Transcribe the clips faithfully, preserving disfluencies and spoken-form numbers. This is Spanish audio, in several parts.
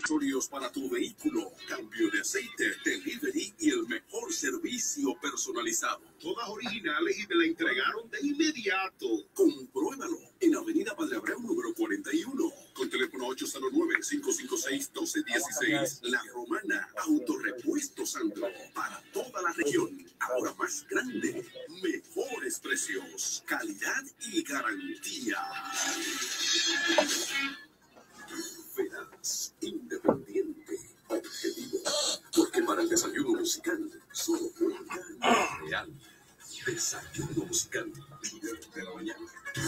accesorios para tu vehículo, cambio de aceite, delivery y el mejor servicio personalizado. Todas originales y te la entregaron de inmediato. Compruébalo en Avenida Padre Abreu número cuarenta y uno, con teléfono ocho cero nueve, cinco cinco seis, uno dos uno seis. La Romana Autorepuesto Sandro, para toda la región. Ahora más grande, mejores precios, calidad y garantía. Veraz, independiente, objetivo, porque para el desayuno musical solo una real. Desayuno musical, líder de la mañana.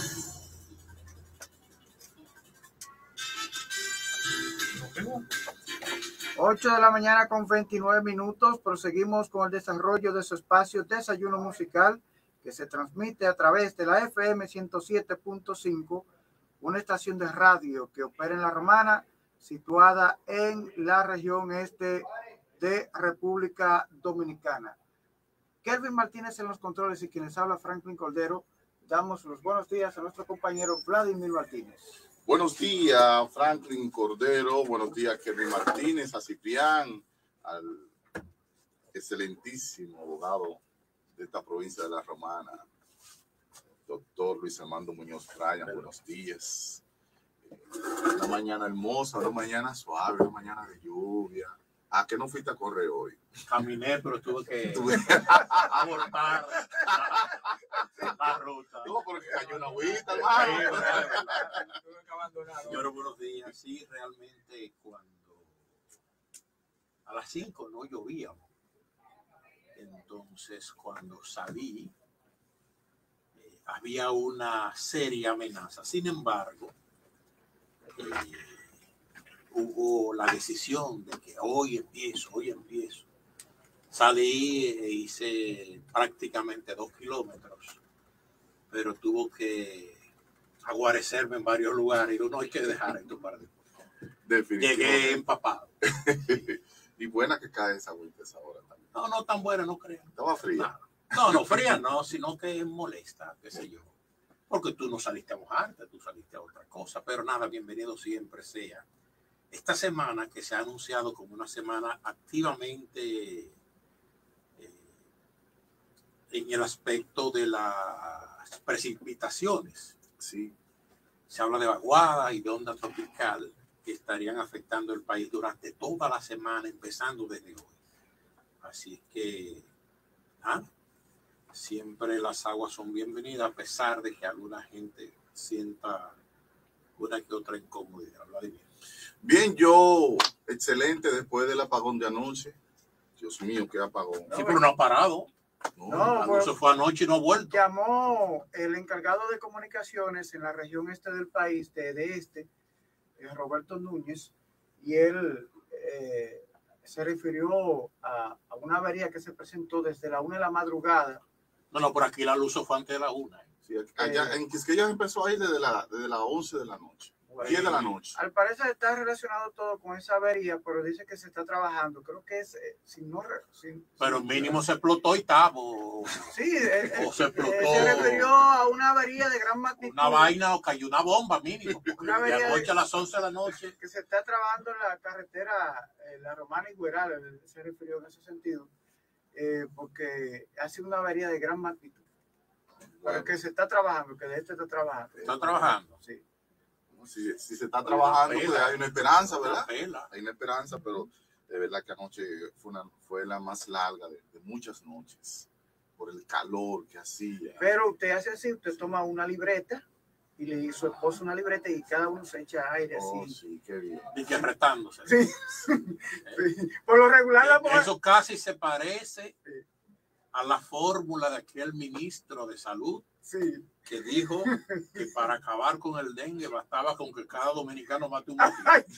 ocho de la mañana con veintinueve minutos. Proseguimos con el desarrollo de su espacio Desayuno Musical, que se transmite a través de la F M ciento siete punto cinco, una estación de radio que opera en La Romana, situada en la región este de República Dominicana. Kelvin Martínez en los controles y quienes habla Franklin Cordero. Damos los buenos días a nuestro compañero Vladimir Martínez. Buenos días, Franklin Cordero. Buenos días, Kelvin Martínez, a Ciprián, al excelentísimo abogado de esta provincia de La Romana, doctor Luis Armando Muñoz Bryan. Buenos días. Una mañana hermosa, una mañana suave, una mañana de lluvia. ¿A qué no fuiste a correr hoy? Caminé, pero tuve que abortar la, la ruta. No, porque cayó una agüita, hermano. Tuve que abandonar. Señor, buenos días. Sí, realmente cuando a las cinco no llovíamos. Entonces, cuando salí, eh, había una seria amenaza. Sin embargo, eh, hubo la decisión de que hoy empiezo, hoy empiezo. Salí e hice prácticamente dos kilómetros, pero tuvo que aguarecerme en varios lugares y uno hay que dejar esto para después. Llegué empapado. Y buena que cae esa agüita esa hora también. No, no tan buena, no creo. Estaba fría. No, no, no fría no, sino que molesta, qué sé yo. Porque tú no saliste a mojarte, tú saliste a otra cosa. Pero nada, bienvenido siempre sea. Esta semana que se ha anunciado como una semana activamente eh, en el aspecto de las precipitaciones. Sí. Se habla de vaguada y de onda tropical que estarían afectando el país durante toda la semana, empezando desde hoy. Así que ¿ah? siempre las aguas son bienvenidas, a pesar de que alguna gente sienta una que otra incomodidad. Vladimir. Bien, yo, excelente después del apagón de anoche. Dios mío, qué apagón. Sí, pero no ha parado. No, No, no, eso fue anoche y no ha vuelto. Llamó el encargado de comunicaciones en la región este del país, de, de este, eh, Roberto Núñez, y él eh, se refirió a, a una avería que se presentó desde la una de la madrugada. No, no, por aquí la luz fue antes de la una. Sí, allá, eh, en Quisqueya empezó ahí desde las desde la once de la noche. Bueno, diez de la noche. Al parecer está relacionado todo con esa avería, pero dice que se está trabajando. Creo que es, eh, si no, si, pero si, mínimo se explotó y estaba. O, sí, eh, o se explotó. Eh, se refirió a una avería de gran magnitud. Una vaina o cayó una bomba mínimo. Una avería anoche de, a las once de la noche. Que se está trabajando en la carretera, eh, la Romana y Gueral, se refirió en ese sentido, eh, porque ha sido una avería de gran magnitud. Bueno, pero que se está trabajando, que de este está trabajando. ¿Está trabajando? Sí. Si, si se está trabajando, pues hay una esperanza, ¿verdad? Una hay una esperanza, pero de verdad que anoche fue, una, fue la más larga de, de muchas noches, por el calor que hacía. Pero usted hace así, usted toma una libreta y le dice a su esposo una libreta y cada uno se echa aire oh, así. Sí, qué bien. Y que retándose. Sí. Sí. Por lo regular la mujer... Eso casi se parece a la fórmula de aquel ministro de salud. Sí. Que dijo que para acabar con el dengue bastaba con que cada dominicano mate un mosquito. Sí.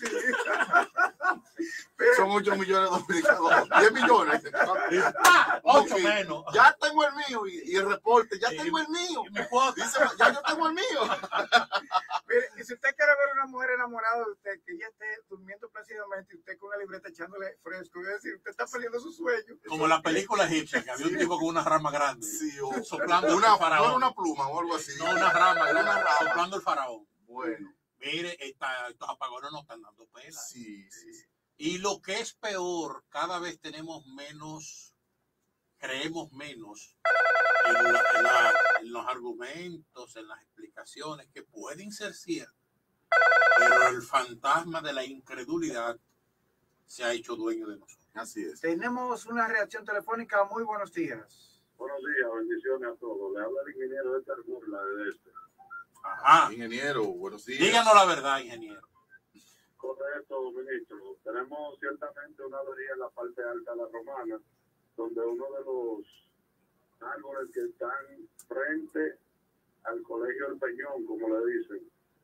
Son ocho millones de dominicanos, diez millones. Ah, ocho menos. Ya tengo el mío y, y el reporte, ya y, tengo el mío. Y mi cuota. Dice, ya yo tengo el mío. Mire, y si usted quiere ver una mujer enamorada de usted, que ella esté durmiendo plácidamente y usted con una libreta echándole fresco, es decir, usted está perdiendo su sueño. Como en la película egipcia, que había sí. un tipo con una rama grande. Sí, o soplando una, el faraón. No era una pluma o algo así. No, una rama, una rama, soplando el faraón. Bueno, Mire, esta, estos apagones nos están dando pena. Sí, sí, sí. Y lo que es peor, cada vez tenemos menos, creemos menos en, la, en, la, en los argumentos, en las explicaciones que pueden ser ciertas, pero el fantasma de la incredulidad se ha hecho dueño de nosotros. Así es. Tenemos una reacción telefónica. Muy buenos días. Buenos días, bendiciones a todos. Le habla el ingeniero de Burla de este. Ajá. Ingeniero, buenos días. Díganos la verdad, ingeniero. Correcto, ministro. Tenemos ciertamente una avería en la parte alta de la Romana, donde uno de los árboles que están frente al Colegio del Peñón, como le dicen,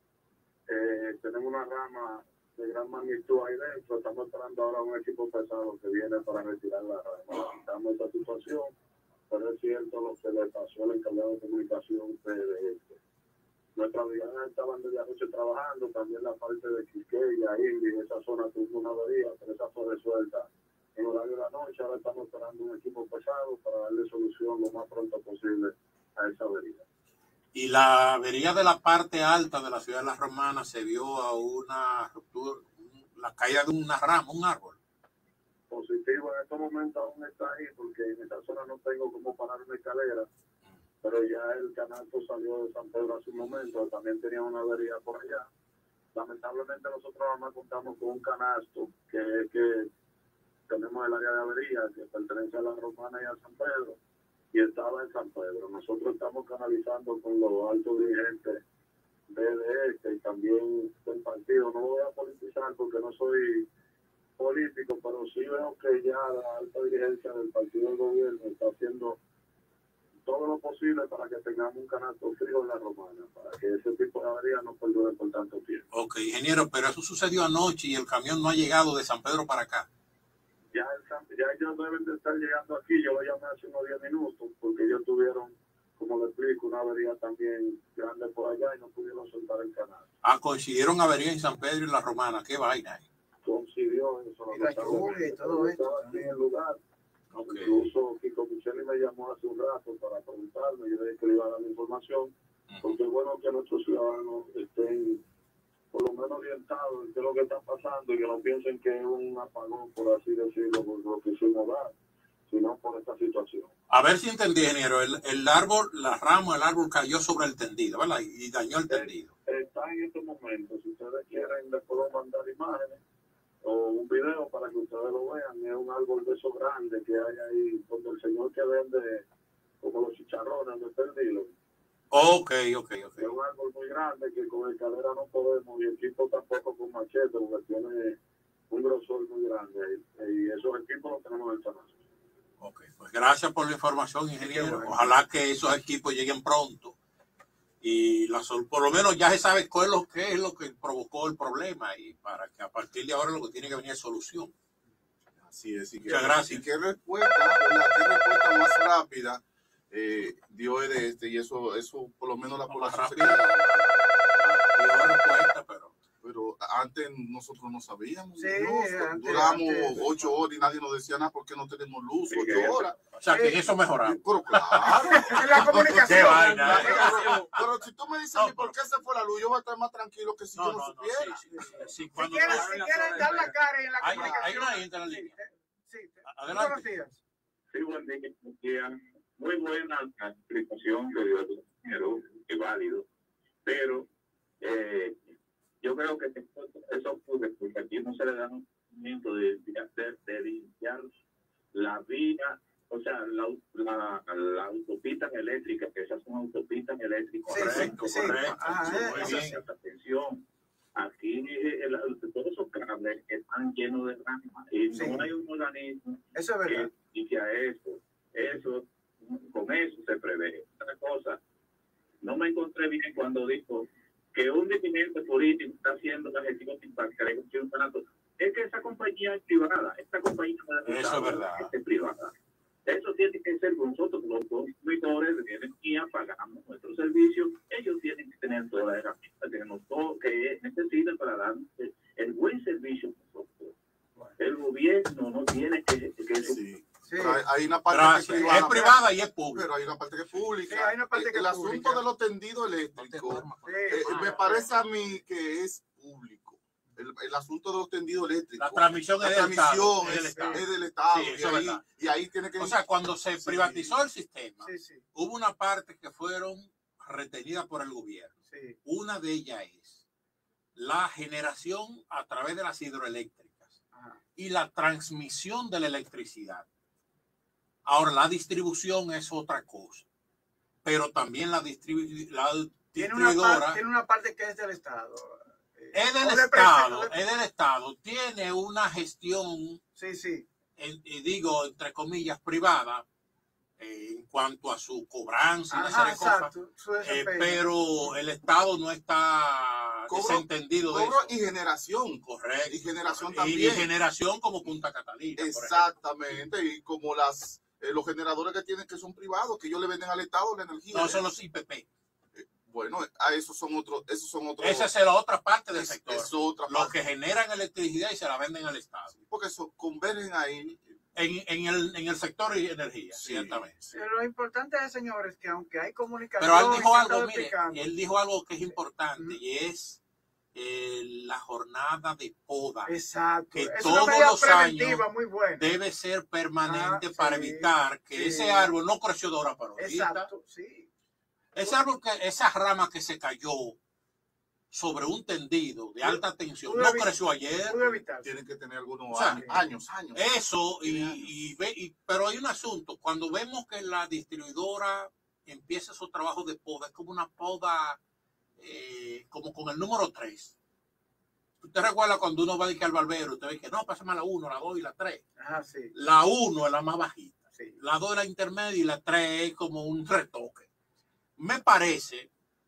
eh, tenemos una rama de gran magnitud ahí dentro. Estamos esperando ahora un equipo pesado que viene para retirar la rama. Lamentamos esta situación, pero es cierto lo que le pasó al encargado de comunicación de este. Nuestras brigadas estaban desde anoche trabajando, también la parte de Quisqueya, Indy, esa zona tuvo una avería, pero esa fue resuelta en horario de la noche. Ahora estamos esperando un equipo pesado para darle solución lo más pronto posible a esa avería. Y la avería de la parte alta de la ciudad de La Romana se vio a una ruptura, la caída de una rama, un árbol. Positivo, en estos momentos aún está ahí, porque en esa zona no tengo cómo parar una escalera, pero ya el canasto salió de San Pedro hace un momento, también tenía una avería por allá. Lamentablemente nosotros nada más contamos con un canasto que, que tenemos el área de avería, que pertenece a La Romana y a San Pedro, y estaba en San Pedro. Nosotros estamos canalizando con los altos dirigentes de este y también del partido. No voy a politizar porque no soy político, pero sí veo que ya la alta dirigencia del partido del gobierno está haciendo todo lo posible para que tengamos un canasto frío en La Romana, para que ese tipo de averías no perdure por tanto tiempo. Ok, ingeniero, pero eso sucedió anoche y el camión no ha llegado de San Pedro para acá. Ya, el, ya ellos deben de estar llegando aquí. Yo lo llamé hace unos diez minutos porque ellos tuvieron, como le explico, una avería también grande por allá y no pudieron soltar el canal. Ah, coincidieron avería en San Pedro y La Romana. Qué vaina. Coincidió eso. Y la lluvia y todo esto. Estaba aquí en el lugar. Okay. Incluso Kiko Micheli me llamó hace un rato para preguntarme, yo le dije que le iba a dar la información, uh-huh. Porque es bueno que nuestros ciudadanos estén por lo menos orientados en qué es lo que está pasando y que no piensen que es un apagón, por así decirlo, por lo que hicimos dar, sino por esta situación. A ver si entendí, ingeniero, el, el árbol, la rama del árbol cayó sobre el tendido, ¿verdad? Y dañó el tendido. Eh, está en este momento, si ustedes quieren les puedo mandar imágenes o un video para que ustedes lo vean. Es un árbol de esos grandes que hay ahí, donde el señor que vende como los chicharrones, donde está el dilo. Ok, ok, ok. Es un árbol muy grande que con escalera no podemos, y equipo tampoco con machete, porque tiene un grosor muy grande. Y, y esos equipos los tenemos en el canal. Ok, pues gracias por la información, ingeniero. Ojalá que esos equipos lleguen pronto. Y la sol, por lo menos ya se sabe cuál es lo que es lo que provocó el problema y para que a partir de ahora lo que tiene que venir es solución. Así es. Y que, muchas gracias. Y qué respuesta, la qué respuesta más rápida eh, dio de este y eso, eso por lo menos la población se queda. Dio respuesta, pero pero antes nosotros no sabíamos. Sí, no, antes, duramos antes, ocho horas y nadie nos decía nada porque no tenemos luz, sí, ocho horas. O sea, que eso mejoramos. Pero claro. En la comunicación. Qué vaina. Pero, pero si tú me dices no, a mí por qué se fue la luz, yo voy a estar más tranquilo que si no, yo no, no supiera. No, sí, sí, sí, sí, Si cuando quieres, tú, si quieres dar la cara en la hay, comunicación. hay una gente en la línea. Sí, sí. Adelante. Buenos días. Sí, buen día. Buen día. Muy buena la explicación que dio el ingeniero, es válido, pero eh, yo creo que eso ocurre porque aquí no se le da un momento de, de hacer, de limpiar la vía, o sea, la, la, la autopista eléctrica, que esas son autopistas eléctricas. Sí, correcto, sí, correcto. Ah, Sí, muy eso bien. sí. Atención, aquí el, el, todos esos cables están llenos de ramas y Sí. no hay un organismo Eso es verdad. que, y que a eso, eso, con eso se prevé. Otra cosa, no me encontré bien cuando dijo que un dirigente político está haciendo la gestión para que un barato. Es que esa compañía es privada, esta compañía no Eso es verdad. es privada. Eso tiene que ser nosotros, los consumidores de energía, pagamos nuestros servicios, ellos tienen que tener todas las herramientas que, nos, que necesitan para dar el, el buen servicio a nosotros. El gobierno no tiene que... que Sí. Sí. Sí. Pero hay, hay una parte Gracias. que es privada, Es privada y es pública. pero hay una parte que es pública. Sí, hay una parte el que el es asunto pública. de los tendidos eléctricos, Sí. eh, me parece a mí que es público. El, el asunto de los tendidos eléctricos. La transmisión La es del Estado. transmisión Es del es, Estado. es del Estado. Sí, y, eso es ahí, verdad. y ahí tiene que... O sea, cuando se Sí. privatizó el sistema, Sí, sí, hubo una parte que fueron retenidas por el gobierno. sí. Una de ellas es la generación a través de las hidroeléctricas Ajá. y la transmisión de la electricidad. Ahora, la distribución es otra cosa, pero también la, distribu la Tiene una, distribuidora parte, tiene una parte que es del Estado. Eh, es del o de Estado, presen- es del Estado, tiene una gestión, Sí, sí. en, y digo, entre comillas, privada, eh, en cuanto a su cobranza y una Ajá, serie de cosas. exacto. Su Eh, desempeño. pero el Estado no está Cobro- desentendido de Cobro eso. y generación. Correcto. Y generación Y- también. Y generación como Punta Catalina. por ejemplo. Exactamente. Y como las eh, los generadores que tienen que son privados, que ellos le venden al Estado la energía. No, son los I P P. Bueno, a esos son otros, esos son otros. Esa es la otra parte del es- sector. es otra Los parte. que generan electricidad y se la venden al Estado. Porque eso, convergen ahí. En, en, el, en el sector de energía, Sí, ciertamente. sí. Pero lo importante es, señores, que aunque hay comunicación... Pero él dijo y se algo, está mire, explicando, él dijo algo que es importante Ujú. y es eh, la jornada de poda. Exacto. que Es una todos medida los preventiva años muy buena. Debe ser permanente Ah, para sí, evitar que sí. ese árbol no creció de ahora para ahorita. Exacto, sí. Ese árbol, que, esa rama que se cayó sobre un tendido de alta tensión, pudo no evi- creció ayer. Pudo evitarse. Tienen que tener algunos O sea, años, años, años. Eso, y, y, ve- y- pero hay un asunto, cuando vemos que la distribuidora empieza su trabajo de poda, es como una poda, eh, como con el número tres. Usted recuerda cuando uno va a ir al barbero, usted ve que no, pásame la uno, la dos y la tres. Ajá, sí. La uno es la más bajita, Sí. la dos es la intermedia y la tres es como un retoque. Me parece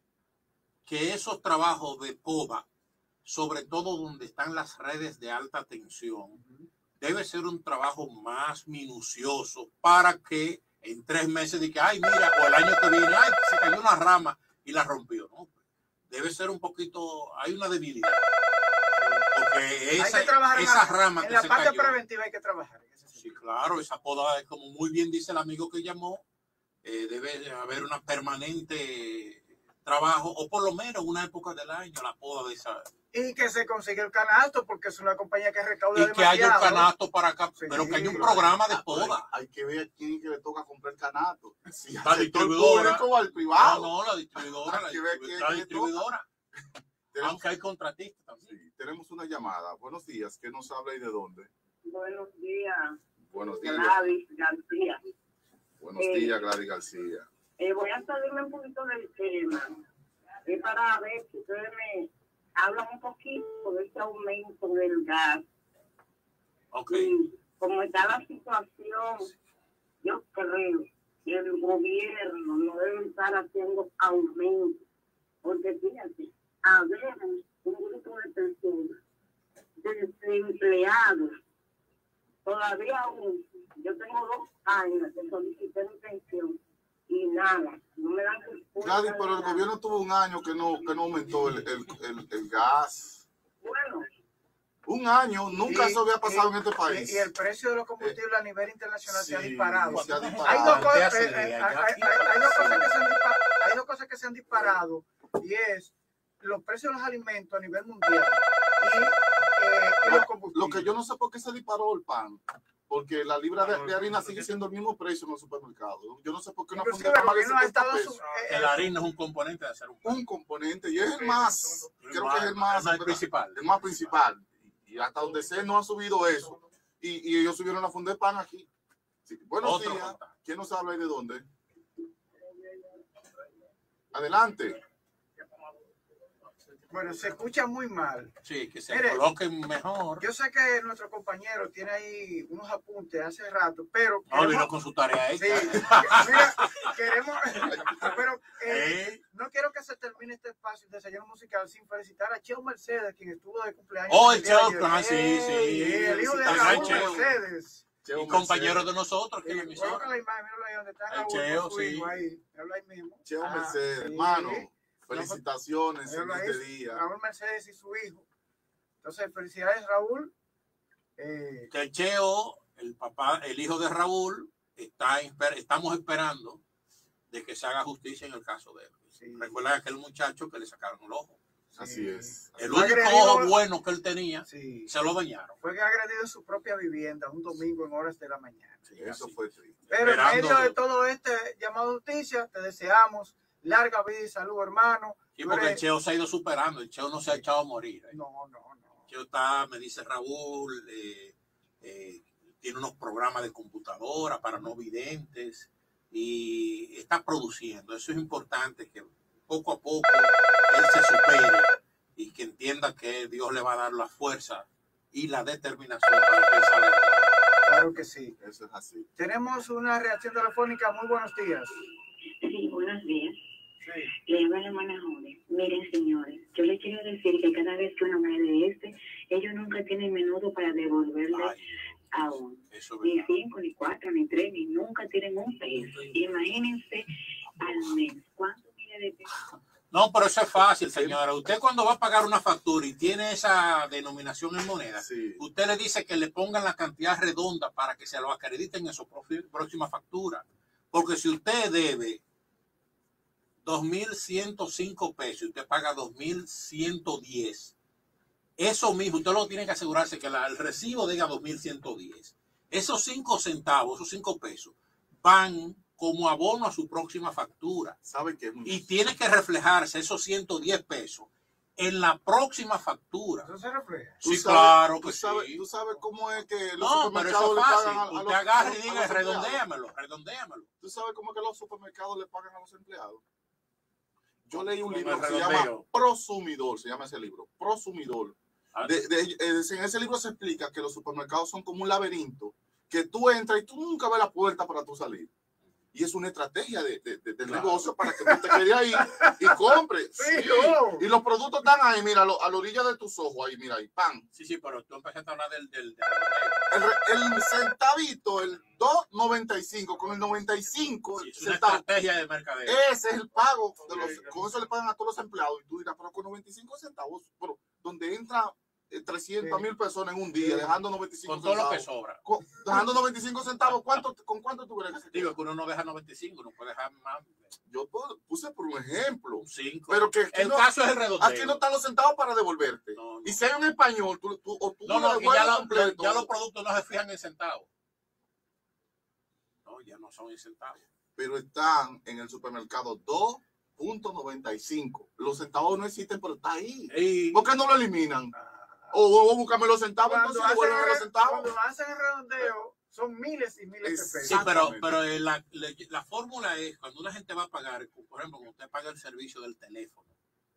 que esos trabajos de poda, sobre todo donde están las redes de alta tensión, debe ser un trabajo más minucioso para que en tres meses diga, ay, mira, o el año que viene, ay, se cayó una rama y la rompió, ¿no? Debe ser un poquito, hay una debilidad. Porque esa, hay que trabajar en esa la, rama en que la se parte cayó, preventiva hay que trabajar. En ese sí, sentido. claro, esa poda es como muy bien dice el amigo que llamó, eh, debe haber una permanente trabajo, o por lo menos una época del año, la poda de esa. Y que se consigue el canasto porque es una compañía que recauda Y que haya un demasiado. canasto para acá, Sí, pero que haya un claro. programa de Ah, pero poda. Hay que ver a quién que le toca comprar canato. Si La al sector distribuidora. público o al No, privado. no, la distribuidora, la, Hay que ver distribu- quién la le distribuidora, Tenemos, aunque hay contratistas también. sí, tenemos una llamada. Buenos días. ¿Qué nos habla y de dónde? Buenos días, Buenos días. Gladys García. Buenos Eh, días, Gladys García. Eh, voy a salirme un poquito del tema. Es para ver si ustedes me hablan un poquito de ese aumento del gas. Ok. Y como está la situación, yo creo que el gobierno no debe estar haciendo aumento. Porque fíjate, haber un grupo de personas desempleados, todavía aún, yo tengo dos años que solicité mi pensión y nada, no me dan respuesta. Gladys, pero de el nada. gobierno tuvo un año que no, que no aumentó el, el, el, el gas. Bueno, Un año, nunca Y- eso había pasado y- en este país. Y, y el precio de los combustibles a nivel internacional se ha Sí, disparado. se ha Hay disparado. dos, cosas, Hace eh, eh, días, hay, ya hay- aquí. hay dos cosas que se han dispa- hay dos cosas que se han disparado y es los precios de los alimentos a nivel mundial y, eh, y los combustibles. Lo que yo no sé por qué se disparó el pan. Porque la libra de, de harina sigue siendo el mismo precio en los supermercados. Yo no sé por qué una Inclusive funda el más de gobierno ha setenta estado pesos. su- eh, El harina es un componente de hacer un pan. Un componente y es el más, creo que es el más, el principal. el más principal. Y hasta donde sé no ha subido eso. Y, y ellos subieron la funda de pan aquí. Sí. Buenos Otro días. contacto. ¿Quién nos habla y de dónde? Adelante. Bueno, se escucha muy mal. Sí, que se Mire, coloquen mejor. Yo sé que nuestro compañero tiene ahí unos apuntes hace rato, pero No, vino queremos- con su tarea sí, hecha. mira, queremos, pero eh, ¿Eh? no quiero que se termine este espacio de desayuno musical sin felicitar a Cheo Mercedes, quien estuvo de cumpleaños. Oh, el el día de Cheo, ayer. ah, sí, sí. el hijo de El Raúl Cheo. Mercedes. Cheo Y compañero Mercedes. de nosotros, que Sí, es la emisora. coloca la imagen, míralo ahí donde está El Raúl Cheo, con su sí. hijo ahí, míralo ahí mismo. Cheo Ah, Mercedes, sí. hermano. Felicitaciones en Míralo ahí, este día. Raúl Mercedes y su hijo. Entonces, felicidades, Raúl. Eh, Que el Cheo, el papá papá, el hijo de Raúl, está, estamos esperando de que se haga justicia en el caso de él. Sí. Recuerda aquel muchacho que le sacaron el ojo. Sí. Así es. El único agredido, ojo bueno que él tenía, sí, se lo dañaron. Fue agredido en su propia vivienda un domingo en horas de la mañana. Sí, eso fue triste. Pero Esperando... en medio de todo este llamado de justicia, te deseamos larga vida y salud, hermano. Sí, porque eres... el Cheo se ha ido superando, el Cheo no se ha echado a morir. ¿eh? No, no, no. El Cheo está, me dice Raúl, eh, eh, tiene unos programas de computadora para no videntes y está produciendo. Eso es importante, que poco a poco él se supere y que entienda que Dios le va a dar la fuerza y la determinación para que él salga. Claro que sí. Eso es así. Tenemos una reacción telefónica. Muy buenos días. Sí, buenos días. Sí. Le habla la hermana Jode. Miren, señores, yo les quiero decir que cada vez que uno me de este, ellos nunca tienen menudo para devolverle Ay, a uno. Ni cinco, ni cuatro, ni tres, ni nunca tienen un peso. Imagínense al mes. ¿Cuánto tiene de peso? No, pero eso es fácil, señora. Usted cuando va a pagar una factura y tiene esa denominación en moneda, sí, usted le dice que le pongan la cantidad redonda para que se lo acrediten en su próxima factura. Porque si usted debe dos mil ciento cinco pesos y usted paga dos mil ciento diez, eso mismo, usted lo tiene que asegurarse que la, el recibo diga dos mil ciento diez. Esos cinco centavos, esos cinco pesos, van como abono a su próxima factura. ¿Sabe qué? Y tiene que reflejarse esos ciento diez pesos en la próxima factura. ¿Eso se refleja? Sí, claro que tú sabes, sí. ¿Tú sabes cómo es que los no, supermercados pero eso es fácil. le pagan a, a usted los agarra y a diga, los redondéamelo, redondéamelo. ¿Tú sabes cómo es que los supermercados le pagan a los empleados? Yo leí un libro que se llama Prosumidor, se llama ese libro, Prosumidor. De, de, de, en ese libro se explica que los supermercados son como un laberinto, que tú entras y tú nunca ves la puerta para tú salir. Y es una estrategia de, de, de, del claro. negocio para que tú te quedes ahí y compres. Sí, sí. No. Y los productos están ahí, mira, a, lo, a la orilla de tus ojos, ahí, mira, ahí, pan. Sí, sí, pero tú empezaste a hablar del... del, del... El, el centavito, el dos noventa y cinco, con el noventa y cinco sí, es una centavos, estrategia de mercadeo. Ese es el pago. De los, con eso le pagan a todos los empleados. Y tú dirás, pero con noventa y cinco centavos, pero donde entra trescientas mil sí. personas en un día, sí. dejando noventa y cinco con todo centavos. Lo que sobra. Con, dejando noventa y cinco centavos, ¿cuánto, ¿con cuánto tú crees que se Digo que uno no deja noventa y cinco, no puede dejar más. Yo puse por un ejemplo. Un cinco. Pero que el no, caso es el redondeo. Aquí no están los centavos para devolverte. No, no. Y si hay un español, tú, tú, o tú no, no, que ya, lo, ya los productos no se fijan en centavos. No, ya no son en centavos. Pero están en el supermercado dos punto noventa y cinco. Los centavos no existen, pero está ahí. Y... ¿Por qué no lo eliminan? O, o búscame los centavos, cuando entonces hacen, a los centavos. Cuando hacen el redondeo, son miles y miles de pesos. Sí, pero, pero la, la, la fórmula es, cuando una gente va a pagar, por ejemplo, cuando usted paga el servicio del teléfono,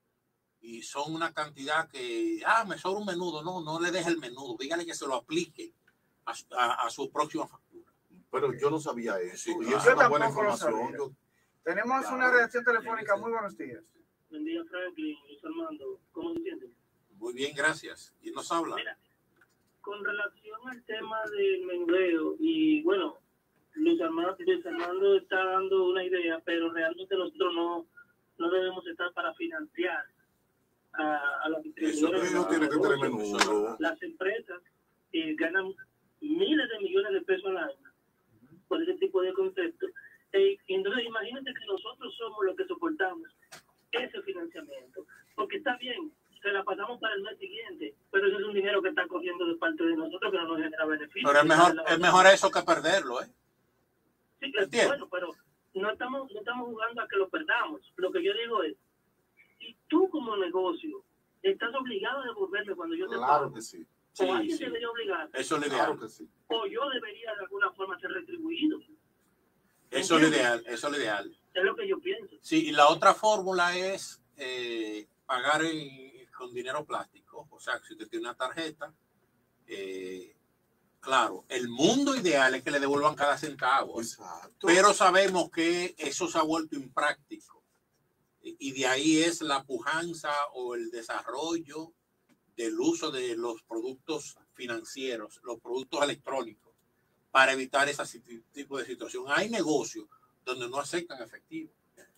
y son una cantidad que, ah, me sobra un menudo, no, no le deje el menudo, dígale que se lo aplique a, a, a su próxima factura. Pero yo no sabía eso, sí, y claro. es una buena información. Yo... Tenemos claro. una reacción telefónica, muy buenos días. Buen día, Franklin, Luis Armando, ¿cómo se siente? Muy bien, gracias. ¿Quién nos habla? Mira, con relación al tema del menudeo, y bueno, Luis Armando, Luis Armando está dando una idea, pero realmente nosotros no, no debemos estar para financiar a, a las distribuidoras. Eso no tiene que tener menudo. Las empresas eh, ganan miles de millones de pesos al año por ese tipo de conceptos. Eh, entonces, imagínate que nosotros somos los que soportamos ese financiamiento, porque está bien, se la pasamos para el mes siguiente, pero eso es un dinero que está corriendo de parte de nosotros que no nos genera beneficio. Pero es mejor, es mejor eso que perderlo, ¿eh? Sí, es bueno, pero no estamos, no estamos jugando a que lo perdamos. Lo que yo digo es, si tú como negocio estás obligado a devolverme cuando yo te claro pago, que sí. o Sí, alguien sí. debería obligar, Eso es lo Claro ideal. que sí. o yo debería de alguna forma ser retribuido. Eso es lo ideal, eso es lo ideal. Es lo que yo pienso. Sí, y la otra fórmula es eh, pagar en, con dinero plástico. O sea, si usted tiene una tarjeta, eh, claro, el mundo ideal es que le devuelvan cada centavo. Exacto. Pero sabemos que eso se ha vuelto impráctico. Y de ahí es la pujanza o el desarrollo del uso de los productos financieros, los productos electrónicos, para evitar ese tipo de situación. Hay negocios donde no aceptan efectivo,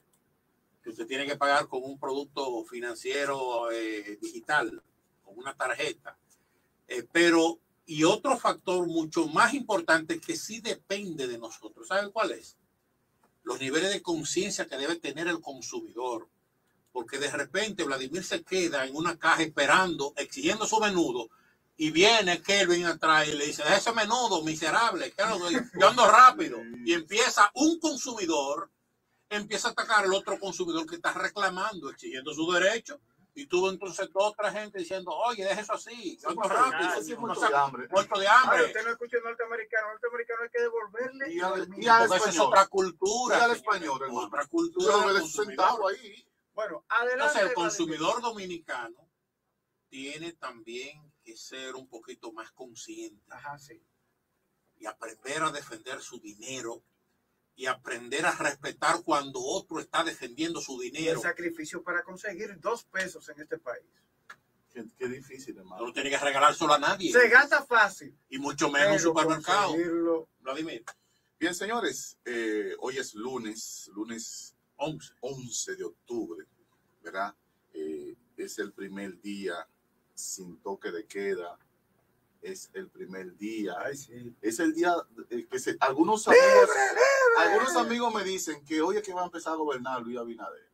que usted tiene que pagar con un producto financiero eh, digital, con una tarjeta, eh, pero Y otro factor mucho más importante que sí depende de nosotros, ¿saben cuál es? Los niveles de conciencia que debe tener el consumidor. Porque de repente Vladimir se queda en una caja esperando, exigiendo su menudo, y viene Kelvin atrás y le dice, ese menudo miserable, yo ando rápido. Y empieza un consumidor, empieza a atacar al otro consumidor que está reclamando, exigiendo su derecho. Y tuvo entonces otra gente diciendo, oye, deja eso así, yo ando rápido, sí, no muerto sé, de hambre. muerto de hambre. Ahora, usted no escucha el norteamericano, el norteamericano hay que devolverle. Y al, y al Porque eso es español. otra cultura. Y al señores, español, hermano. otra cultura. Yo del le su centavo consumidor. ahí. Bueno, adelante. Entonces, el Vladimir. consumidor dominicano tiene también que ser un poquito más consciente. Ajá, sí. Y aprender a defender su dinero y aprender a respetar cuando otro está defendiendo su Y el dinero. sacrificio para conseguir dos pesos en este país. Qué, qué difícil, hermano. No tiene que regalárselo a nadie. Se gasta fácil. Y mucho menos en un pero supermercado. conseguirlo- Vladimir, Bien, señores, eh, hoy es lunes, lunes once. once de octubre, ¿verdad? Eh, es el primer día sin toque de queda. Es el primer día. Ay, sí. Es el día eh, que se, algunos amigos, algunos amigos me dicen que hoy es que va a empezar a gobernar Luis Abinader.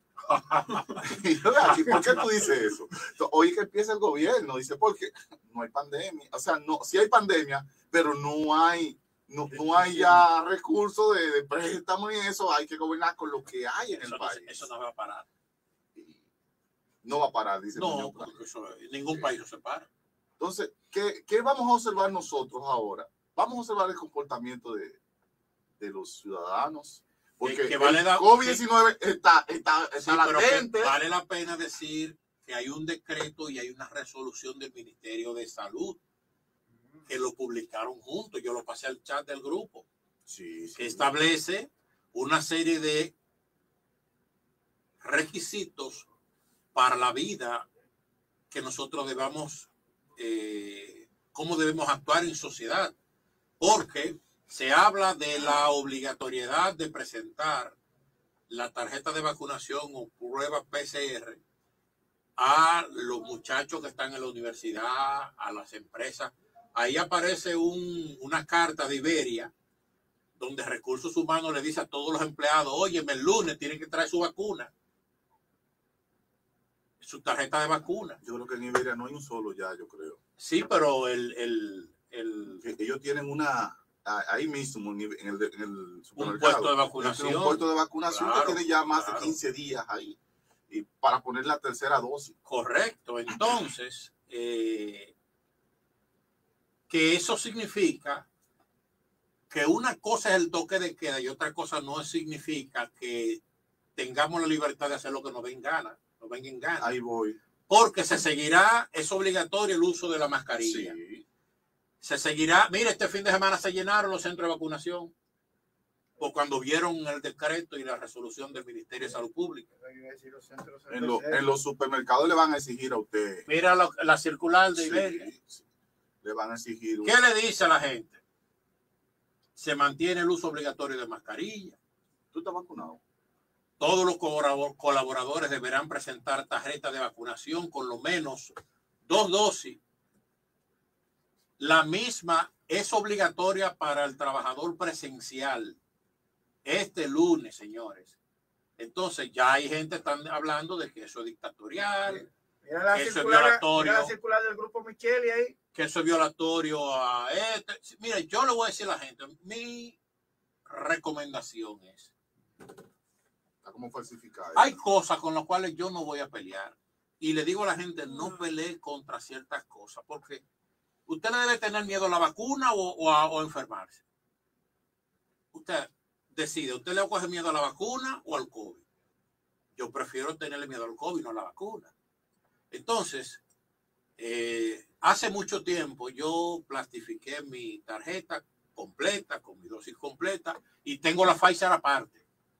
Y yo, "Ay, ¿por qué tú dices eso? Hoy es que empieza el gobierno, dice, porque no hay pandemia, o sea, no, sí hay pandemia, pero no hay, no, no hay ya recursos de, de préstamo y eso, hay que gobernar con lo que hay en Eso el no, país. eso no va a parar. No va a parar, dice No, Muñoz Plata. porque eso, ningún país no se para. Entonces, ¿qué, ¿qué vamos a observar nosotros ahora? Vamos a observar el comportamiento de, de los ciudadanos. Porque Que- que vale el la- COVID diecinueve está, está, está Sí, pero que latente. vale la pena decir que hay un decreto y hay una resolución del Ministerio de Salud que lo publicaron juntos. Yo lo pasé al chat del grupo, Sí, sí. que establece una serie de requisitos para la vida que nosotros debamos, eh, cómo debemos actuar en sociedad, porque se habla de la obligatoriedad de presentar la tarjeta de vacunación o prueba P C R a los muchachos que están en la universidad, a las empresas. Ahí aparece un, una carta de Iberia donde Recursos Humanos le dice a todos los empleados, oye, el lunes tienen que traer su vacuna, su tarjeta de vacuna. Yo creo que en Iberia no hay un solo ya, yo creo. Sí, pero el, el, el Que ellos tienen una, ahí mismo, en el, en el supermercado. puesto de vacunación. Un puesto de vacunación Claro, que tiene ya más claro. de quince días ahí. Y para poner la tercera dosis. correcto. Entonces, eh, que eso significa que una cosa es el toque de queda y otra cosa no significa que tengamos la libertad de hacer lo que nos den gana, nos venga en gana. Ahí voy. Porque se seguirá, es obligatorio el uso de la mascarilla. Sí. Se seguirá, mire, este fin de semana se llenaron los centros de vacunación. O cuando vieron el decreto y la resolución del Ministerio de Salud Pública. En, lo- en los supermercados le van a exigir a usted. Mira la, la circular de Sí, Iberia. sí. Le van a exigir. ¿Qué le dice a la gente? Se mantiene el uso obligatorio de mascarilla. ¿Tú estás vacunado? Todos los colaboradores deberán presentar tarjeta de vacunación con lo menos dos dosis. La misma es obligatoria para el trabajador presencial. Este lunes, señores. Entonces ya hay gente que están hablando de que eso es dictatorial, Mira la, Eso es circular, violatorio. mira la circular del grupo Micheli ahí. que eso es violatorio a este. Mire, yo le voy a decir a la gente, mi recomendación es, Está como falsificado. hay cosas con las cuales yo no voy a pelear. Y le digo a la gente, no pelee contra ciertas cosas, porque usted no debe tener miedo a la vacuna o, o a o enfermarse. Usted decide, ¿usted le coge miedo a la vacuna o al COVID? Yo prefiero tenerle miedo al COVID, no a la vacuna. Entonces, eh, hace mucho tiempo yo plastifiqué mi tarjeta completa, con mi dosis completa, y tengo la Pfizer aparte.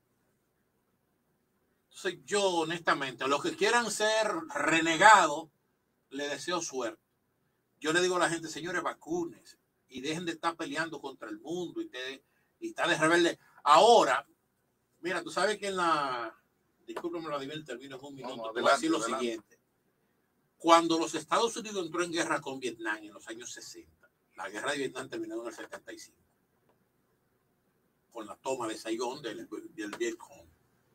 Entonces, yo honestamente, a los que quieran ser renegados, les deseo suerte. Yo le digo a la gente, señores, vacunes y dejen de estar peleando contra el mundo y, te, y estar de rebelde. Ahora, mira, tú sabes que en la... Discúlpeme, Vladimir, termino en un minuto. No, no, te voy a decir lo adelante. siguiente. Cuando los Estados Unidos entró en guerra con Vietnam en los años sesenta, La guerra de Vietnam terminó en el setenta y cinco, con la toma de Saigón del, del Vietcong.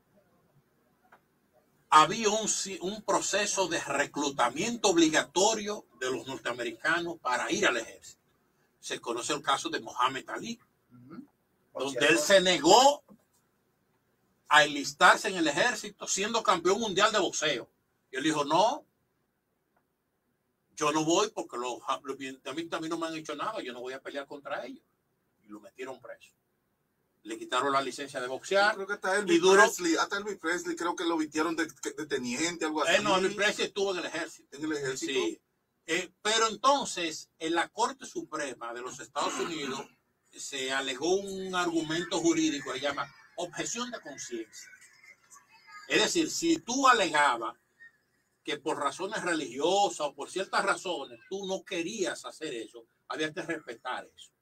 Había un, un proceso de reclutamiento obligatorio de los norteamericanos para ir al ejército. Se conoce el caso de Mohammed Ali, uh-huh. donde él se negó a enlistarse en el ejército siendo campeón mundial de boxeo. Y él dijo, no, yo no voy porque los, los vietnamitas a mí no me han hecho nada, yo no voy a pelear contra ellos. Y lo metieron preso. Le quitaron la licencia de boxear. Yo creo que hasta Elvis, y duró, Presley, hasta Elvis Presley creo que lo vistieron de, de teniente, algo así. Eh, no, Elvis Presley estuvo en el ejército. En el ejército. Sí. Eh, pero entonces, en la Corte Suprema de los Estados Unidos se alegó un argumento jurídico que se llama objeción de conciencia. Es decir, si tú alegabas que por razones religiosas o por ciertas razones tú no querías hacer eso, había que respetar eso.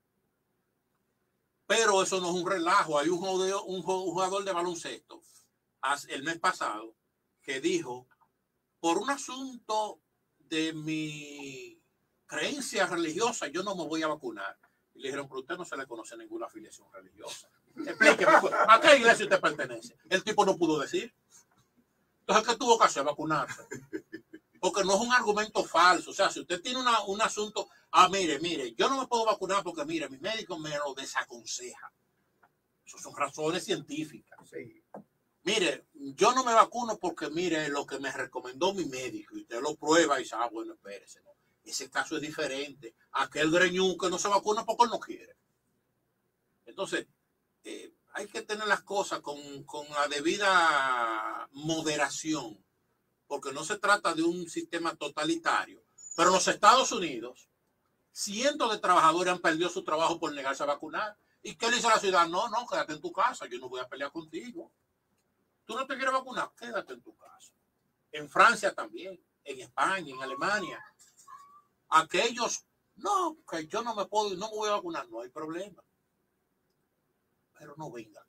Pero eso no es un relajo. Hay un jugador, un jugador de baloncesto el mes pasado que dijo, por un asunto de mi creencia religiosa, yo no me voy a vacunar. Y le dijeron, pero a usted no se le conoce ninguna afiliación religiosa. Explíqueme, ¿a qué iglesia usted pertenece? El tipo no pudo decir. Entonces, ¿qué tuvo que hacer? Vacunarse. Porque no es un argumento falso. O sea, si usted tiene una, un asunto, ah, mire, mire, yo no me puedo vacunar porque, mire, mi médico me lo desaconseja. Esas son razones científicas. Sí. Mire, yo no me vacuno porque, mire, lo que me recomendó mi médico, y usted lo prueba y dice, ah, bueno, espérese, ¿no? Ese caso es diferente. Aquel greñú que no se vacuna porque él no quiere. Entonces, eh, hay que tener las cosas con, con la debida moderación, porque no se trata de un sistema totalitario. Pero en los Estados Unidos, cientos de trabajadores han perdido su trabajo por negarse a vacunar. ¿Y qué le dice a la ciudad? No, no, quédate en tu casa, yo no voy a pelear contigo. ¿Tú no te quieres vacunar? Quédate en tu casa. En Francia también, en España, en Alemania. Aquellos, no, que yo no me puedo, no me voy a vacunar, no hay problema. Pero no venga.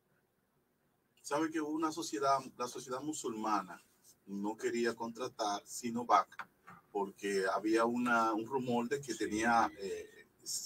¿Sabe que una sociedad, la sociedad musulmana no quería contratar Sinovac porque había una, un rumor de que tenía, eh,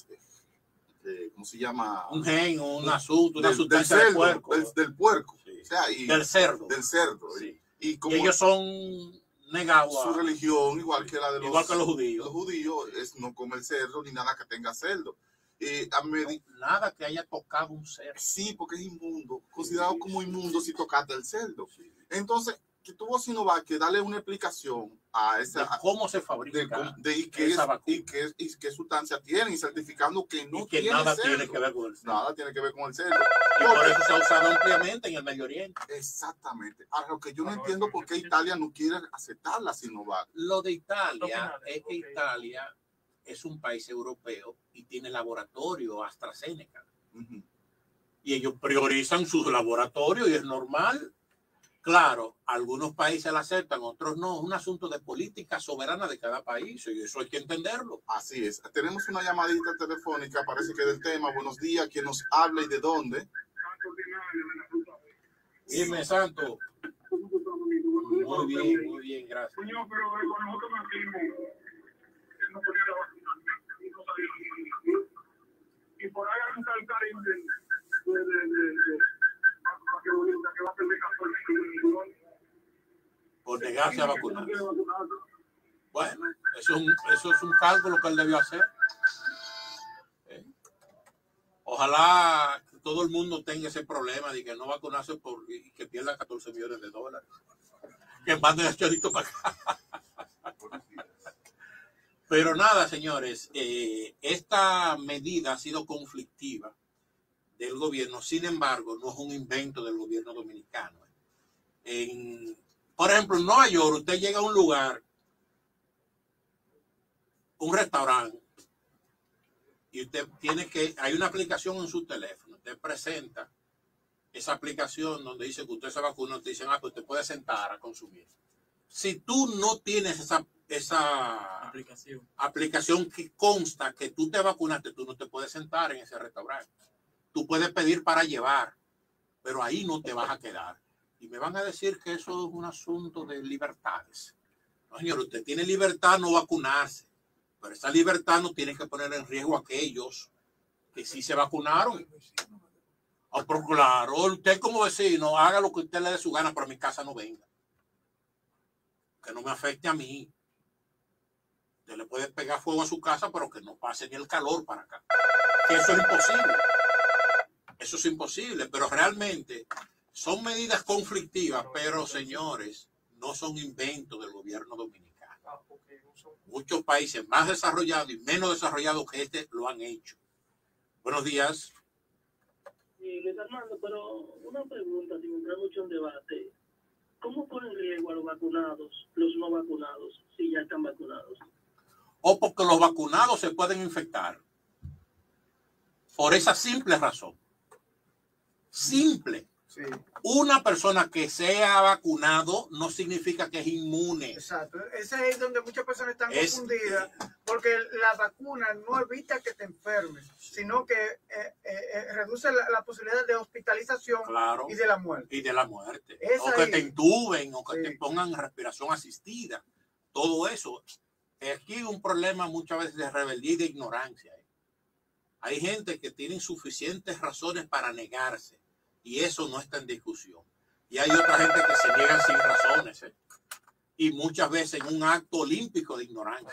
eh, ¿cómo se llama? Un gen, un asunto, una del, sustancia del del puerco. Del, del puerco. Sí. O sea, y, del cerdo. Del cerdo. Sí. Y, y, como y ellos son negados. Su religión, igual que la de los, igual que los judíos. Los judíos es no comer cerdo ni nada que tenga cerdo. Eh, a medir, no, nada que haya tocado un cerdo. Sí, porque es inmundo, considerado sí, como inmundo si tocaste el cerdo. Sí. Entonces, que tuvo Sinovac que darle una explicación a esa de cómo se fabrica de, de, y, qué es, y, qué, y qué sustancia tienen, y certificando que no y que tiene nada cerdo. tiene que ver con el cerdo. Nada tiene que ver con el cerdo. Y por, por eso se ha usado ampliamente en el Medio Oriente. Exactamente. Ahora, lo que yo no entiendo por qué Italia no quiere aceptar la Sinovac. Lo de Italia es que Italia es un país europeo y tiene laboratorio AstraZeneca. Uh-huh. Y ellos priorizan sus laboratorios y es normal. Claro, algunos países la aceptan, otros no. Es un asunto de política soberana de cada país y eso hay que entenderlo. Así es. Tenemos una llamadita telefónica, parece que del tema. Buenos días, ¿quién nos habla y de dónde? Dime, Santo. Muy bien, muy bien, gracias. Señor, pero con nosotros nos fuimos, él no ponía la vacuna y no sabía. Y por ahí hay un calcarín de, de, de, de, de que va a perder por negarse a vacunar. Bueno, eso es, un, eso es un cálculo que él debió hacer. ¿Eh? Ojalá que todo el mundo tenga ese problema de que no vacunarse por, y que pierda catorce millones de dólares. Que manden el chorrito para acá. Pero nada, señores, eh, esta medida ha sido conflictiva del gobierno, sin embargo, no es un invento del gobierno dominicano. En, por ejemplo, en Nueva York, usted llega a un lugar, un restaurante, y usted tiene que, hay una aplicación en su teléfono, usted presenta esa aplicación donde dice que usted se vacuna, te dicen, ah, pues usted puede sentar a consumir. Si tú no tienes esa, esa aplicación. aplicación que consta que tú te vacunaste, tú no te puedes sentar en ese restaurante. Tú puedes pedir para llevar, pero ahí no te vas a quedar. Y me van a decir que eso es un asunto de libertades. No, señor, usted tiene libertad no vacunarse. Pero esa libertad no tiene que poner en riesgo a aquellos que sí se vacunaron. Oh, pero claro, usted como vecino, haga lo que usted le dé su gana, pero a mi casa no venga. Que no me afecte a mí. Usted le puede pegar fuego a su casa, pero que no pase ni el calor para acá. Que eso es imposible. Eso es imposible, pero realmente son medidas conflictivas, pero señores, no son inventos del gobierno dominicano. Muchos países más desarrollados y menos desarrollados que este lo han hecho. Buenos días. Sí, Luis Armando, pero una pregunta, sin entrar mucho en debate. ¿Cómo ponen en riesgo a los vacunados, los no vacunados, si ya están vacunados? O porque los vacunados se pueden infectar. Por esa simple razón. Simple. Sí. Una persona que sea vacunado no significa que es inmune. Exacto. Ese es donde muchas personas están Es, confundidas, porque la vacuna no evita que te enfermes, sino que eh, eh, reduce la, la posibilidad de hospitalización, claro, y de la muerte. Y de la muerte. Es o que ahí. te intuben, o que Sí. te pongan respiración asistida. Todo eso. Aquí hay un problema muchas veces de rebeldía y de ignorancia. ¿eh? Hay gente que tiene suficientes razones para negarse. Y eso no está en discusión. Y hay otra gente que se niegan sin razones. ¿eh? Y muchas veces en un acto olímpico de ignorancia.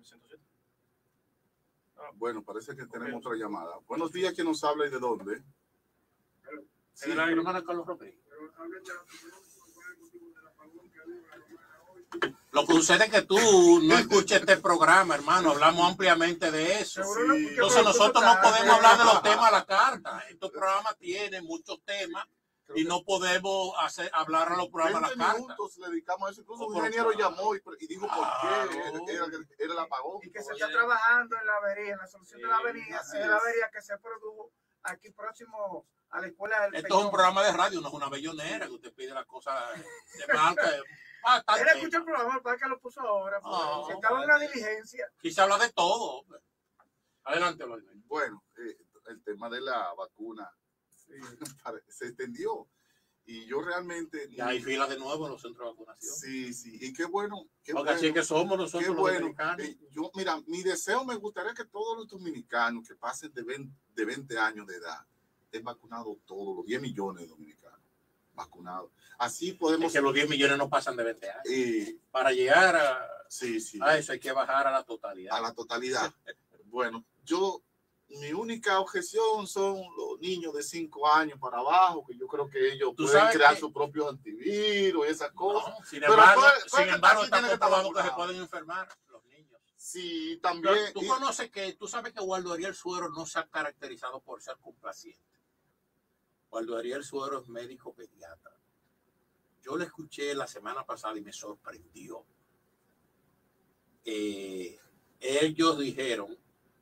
Bueno, parece que tenemos otra llamada. Buenos días, ¿quién nos habla y de dónde? Sí, la hermana Carlos Rodríguez. Lo que sucede es que tú no escuchas este programa, hermano. Hablamos ampliamente de eso. Seguro no Sí. escuché, Entonces pero tú nosotros no estás- podemos hablar de los temas a la carta. Estos programas tienen muchos temas y no podemos hacer, hablar a los programas a veinte la carta. minutos le dedicamos a eso. Incluso Oh, un pero ingeniero claro. llamó y, y dijo por Claro. qué era, era- era el apagón. Y que se está trabajando en la avería, en la solución de la avería, así en la es. avería que se produjo aquí próximo a la escuela del Esto es Peñón. un programa de radio, no es una bellonera que usted pide las cosas de marca. Ah, tal Él tema. escucha el programa, para que lo puso ahora, porque Ah, si estaba en una bueno. diligencia. Aquí se habla de todo. Adelante, Vladimir. Bueno, eh, el tema de la vacuna pare- se extendió. Y yo realmente... Ya hay filas de nuevo en los centros de vacunación. Sí, sí. Y qué bueno. Qué Porque bueno. así es que somos Qué nosotros los bueno. dominicanos. Eh, yo, mira, mi deseo me gustaría que todos los dominicanos que pasen de veinte, de veinte años de edad estén vacunados todos, los diez millones de dominicanos vacunados. Así podemos... Es que los diez millones no pasan de veinte años. eh, Para llegar a, sí, sí. a eso hay que bajar a la totalidad. A la totalidad. Bueno, yo, mi única objeción son los niños de cinco años para abajo, que yo creo que ellos Tú pueden sabes crear que- su propio antivirus y esas cosas. No, sin Pero embargo, puede- puede sin que embargo casi está tiene que estar comprobado que se vacunado. pueden enfermar los niños. Sí, Tú, también. tú y- conoces que, tú sabes que Waldo Ariel Suero no se ha caracterizado por ser complaciente. Waldo Ariel Suero es médico pediatra. Yo le escuché la semana pasada y me sorprendió. Eh, ellos dijeron,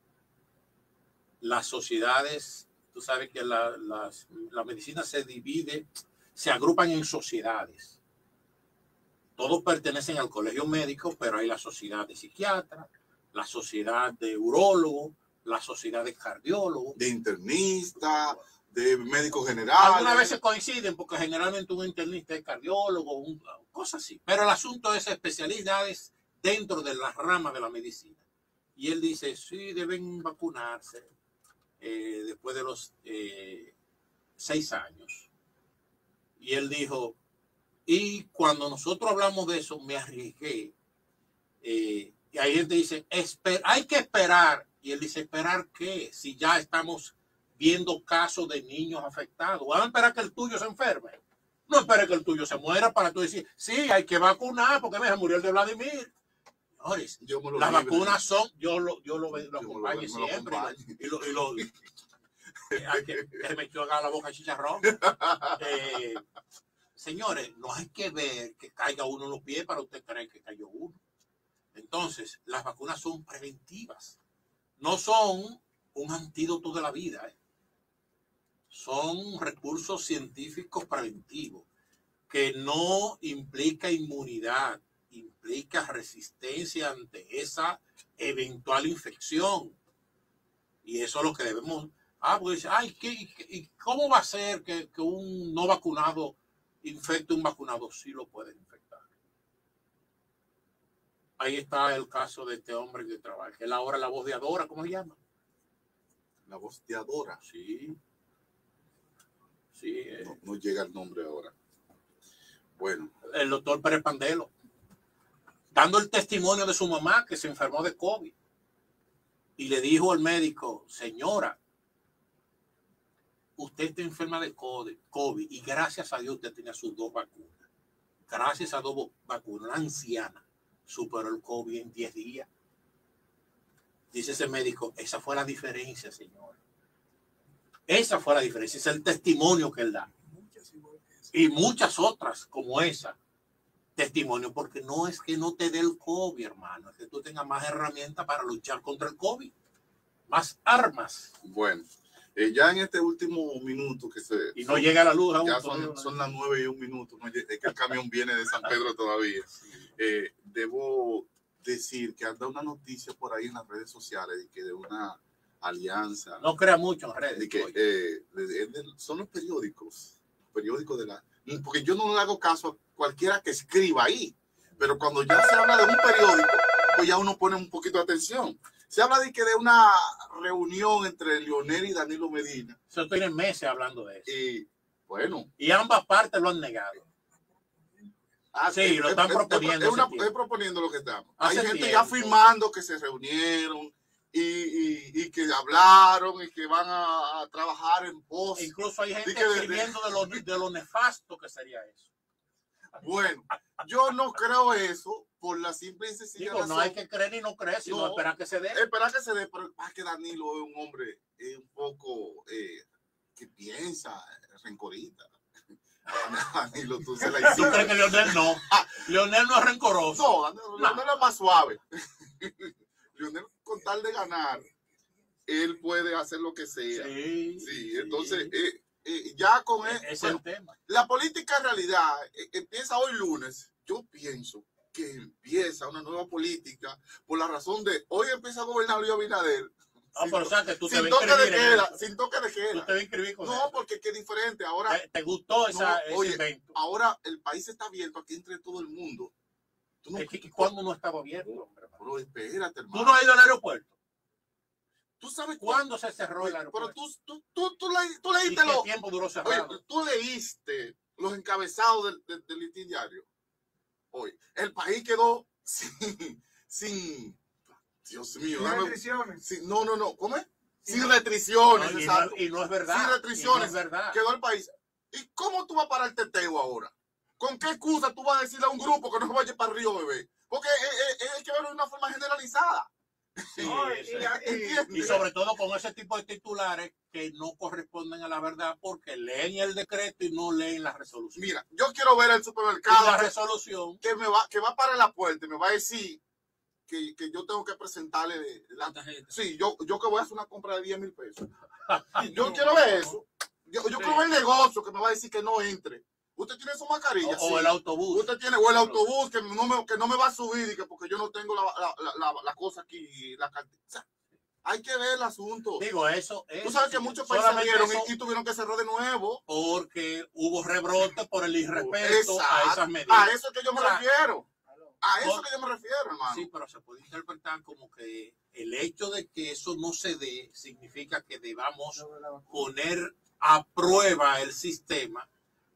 las sociedades, tú sabes que la, las- la medicina se divide, se agrupan en sociedades. Todos pertenecen al colegio médico, pero hay la sociedad de psiquiatras, la sociedad de urólogos, la sociedad de cardiólogos. de internista, de médico general. Algunas veces coinciden porque generalmente un internista es cardiólogo, un, cosas así. Pero el asunto es especialidades dentro de la rama de la medicina. Y él dice, sí, deben vacunarse eh, después de los eh, seis años. Y él dijo, y cuando nosotros hablamos de eso, me arriesgué. Eh, y hay gente que dice, Esper hay que esperar. Y él dice, ¿esperar qué? Si ya estamos viendo casos de niños afectados. ¿Van a esperar que el tuyo se enferme? No espere que el tuyo se muera para tú decir, sí, hay que vacunar porque me murió el de Vladimir. Señores, Yo me lo las libre. vacunas son, yo lo, yo lo, lo Yo me lo- acompaño me lo siempre. acompaño. Y lo, y lo, y lo- eh, hay que, que me echó a la boca el chicharrón. Eh, señores, no hay que ver que caiga uno en los pies para usted creer que cayó uno. Entonces, las vacunas son preventivas. No son un antídoto de la vida. ¿eh? Son recursos científicos preventivos que no implica inmunidad, implica resistencia ante esa eventual infección. Y eso es lo que debemos... Ah, pues, ay, ¿qué, qué, ¿y cómo va a ser que, que un no vacunado infecte un vacunado? Sí lo pueden infectar. ahí está el caso de este hombre que trabaja, que él ahora la voz de Adora, ¿cómo se llama? La voz de Adora. Sí. Sí. Eh. No, no llega el nombre ahora. Bueno. El doctor Pérez Pandelo, dando el testimonio de su mamá que se enfermó de COVID. Y le dijo al médico, señora, usted está enferma de COVID y gracias a Dios usted tenía sus dos vacunas. Gracias a dos vacunas, una anciana superó el COVID en diez días. Dice ese médico, esa fue la diferencia, señora. Esa fue la diferencia, es el testimonio que él da. Y muchas otras como esa. Testimonio, porque no es que no te dé el COVID, hermano, es que tú tengas más herramientas para luchar contra el COVID, más armas. Bueno, eh, ya en este último minuto que se... Y no son, llega la luz aún. Ya son, son las nueve y un minuto, no, es que el camión viene de San Pedro todavía. Eh, debo decir que anda una noticia por ahí en las redes sociales de que de una alianza... No crea mucho en redes. De que, eh, de, de, de, son los periódicos, periódicos de la... Porque yo no le hago caso a cualquiera que escriba ahí, pero cuando ya se habla de un periódico, pues ya uno pone un poquito de atención. Se habla de que de una reunión entre Leonel y Danilo Medina. Eso tiene meses hablando de eso. Y bueno. Y ambas partes lo han negado. Ah, sí, es, lo están es, proponiendo. Es, una, es proponiendo lo que estamos. Hace Hay gente tiempo. ya firmando que se reunieron y, y, y que hablaron y que van a, a trabajar en pos. E incluso hay gente que escribiendo de, de, lo, de lo nefasto que sería eso. Bueno, yo no creo eso por la simple y sencilla Digo, razón. no hay que creer ni no creer, sino no, esperar que se dé. Esperar que se dé, pero es que Danilo es un hombre eh, un poco eh, que piensa, rencorita. Danilo, tú se la hiciste. ¿Tú crees que Leonel no? Leonel no es rencoroso. No, Danilo, no. Leonel es más suave. Leonel, con tal de ganar, él puede hacer lo que sea. Sí, sí entonces... Eh, Eh, ya con es, el, es bueno, el tema. La política en realidad eh, empieza hoy lunes. Yo pienso que empieza una nueva política por la razón de hoy empieza a gobernar Luis Abinader. Ah, sin, pero o sea que tú te sin, vas toque de queda, en sin toque de queda. Tú te vas a inscribir con no, eso. porque es diferente. Ahora, ¿Te, te gustó esa, no, ese oye, invento? Ahora el país está abierto aquí entre todo el mundo. Tú no, es que cuando no estaba abierto, hombre. Pero espérate, hermano. Tú no has ido al aeropuerto. ¿Tú sabes cuándo se cerró el aeropuerto? Pero tú, tú, tú, tú, le, tú leíste ¿Y qué lo, tiempo duró cerrado? Oye, tú leíste los encabezados del, del, del listín diario. Hoy, el país quedó sin, sin Dios mío. Sin dame, restricciones. Sin, no, no, no. ¿Cómo es? Sin no, restricciones. No, y, exacto. no, y no es verdad. Sin restricciones. No es verdad. Quedó el país. ¿Y cómo tú vas a parar el teteo ahora? ¿Con qué excusa tú vas a decirle a un grupo que no vaya para el río, bebé? Porque eh, eh, hay que verlo de una forma generalizada. Sí, no, y, y, y sobre todo con ese tipo de titulares que no corresponden a la verdad porque leen el decreto y no leen la resolución. Mira, yo quiero ver el supermercado y la resolución que me va que va para la puerta y me va a decir que, que yo tengo que presentarle la tarjeta. Sí, yo, yo que voy a hacer una compra de diez mil pesos. Yo no, quiero ver eso. Yo, yo sí. quiero ver el negocio que me va a decir que no entre. Usted tiene su mascarilla. O, sí. o el autobús. Usted tiene, o el autobús que no me, que no me va a subir y que porque yo no tengo la, la, la, la, la cosa aquí, la cartilla. O sea, hay que ver el asunto. Digo, eso. Tú sabes que muchos países salieron y, y tuvieron que cerrar de nuevo. Porque hubo rebrote por el irrespeto Exacto. a esas medidas. A eso es que yo me o sea, refiero. A eso por, que yo me refiero, hermano. Sí, pero se puede interpretar como que el hecho de que eso no se dé significa que debamos poner a prueba el sistema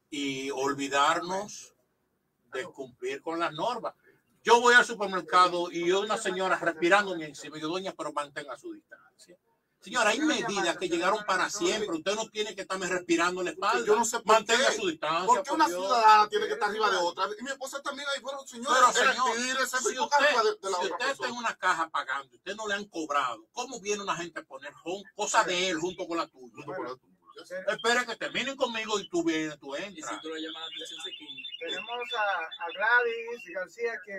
y olvidarnos de cumplir con las normas. Yo voy al supermercado y una señora respirándome encima. Y yo, doña, pero mantenga su distancia. Señora, hay medidas que llegaron para siempre. Usted no tiene que estarme respirando en la espalda. Yo no sé por mantenga qué. su distancia. ¿Por qué por una Dios? ciudadana tiene que estar arriba de otra? Y mi esposa también ahí, bueno, señora, pero señor, si usted, si usted, de, de la si otra usted está en una caja pagando, usted no le han cobrado, ¿cómo viene una gente a poner cosas de él junto con la tuya? Junto con la tuya. Espera que terminen conmigo y tú vienes, tú entras. Y si tú le llamas la atención, se quita. Tenemos a, a Gladys García, quien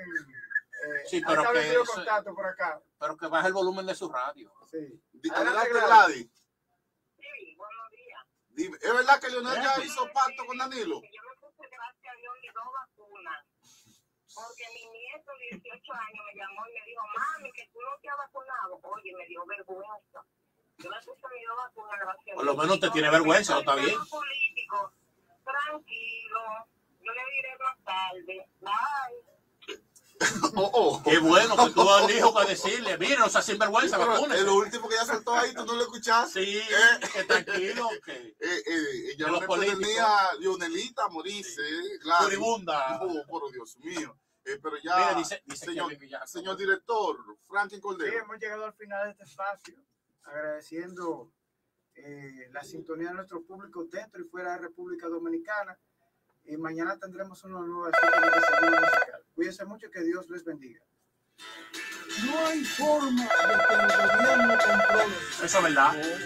eh, sí, pero ha establecido que, contacto por acá. Pero que baje el volumen de su radio. Sí. Adelante, Gladys. Sí, buenos días. Dime, ¿es verdad que Leonel ya hizo pacto con Danilo? Yo me puse, gracias a Dios, mis dos vacunas. Porque mi nieto de dieciocho años me llamó y me dijo, mami, que tú no te has vacunado. Oye, me dio vergüenza. Yo me puse mis dos vacunas, gracias a Dios. Por lo menos te tiene vergüenza, ¿no está bien? Político, tranquilo, yo le diré más tarde. Bye. Oh, oh. Qué bueno que tú al hijo para decirle, mira, no seas sinvergüenza, Sí, vacúnese. es lo último que ella soltó ahí, tú no lo escuchaste. Sí, Eh. que tranquilo, que Eh, eh, ella De no los políticos. tenía Lionelita a morirse, eh, claro. furibunda. Oh, por Dios mío. Eh, pero ya, Mira, dice, dice señor, Kevin Villar, señor director, Franklin Sí, Cordero. hemos llegado al final de este espacio, agradeciendo eh, la sintonía de nuestro público dentro y fuera de República Dominicana. Y mañana tendremos una nueva cita de Desayuno Musical. Cuídense mucho y que Dios les bendiga. No hay forma de que el gobierno controle. eso es verdad.